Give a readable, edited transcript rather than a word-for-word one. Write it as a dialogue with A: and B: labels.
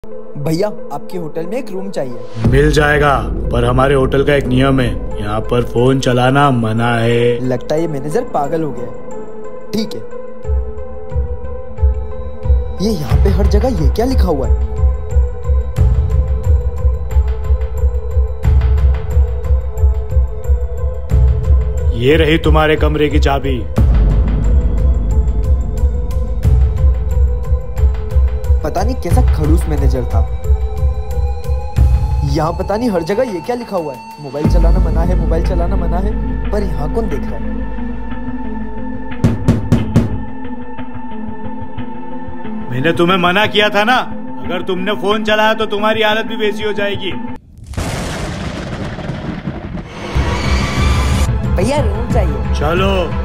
A: भैया आपके होटल में एक रूम चाहिए।
B: मिल जाएगा, पर हमारे होटल का एक नियम है, यहाँ पर फोन चलाना मना है।
A: लगता है ये मैनेजर पागल हो गया है। ठीक है, ये यहाँ पे हर जगह ये क्या लिखा हुआ है?
B: ये रही तुम्हारे कमरे की चाबी।
A: पता नहीं कैसा खड़ूस मैनेजर था। यहाँ पता नहीं हर जगह ये क्या लिखा हुआ है, मोबाइल चलाना मना है, मोबाइल चलाना मना है। पर यहाँ कौन देख रहा है?
B: मैंने तुम्हें मना किया था ना, अगर तुमने फोन चलाया तो तुम्हारी हालत भी वैसी हो जाएगी।
A: भैया रूम चाहिए।
B: चलो।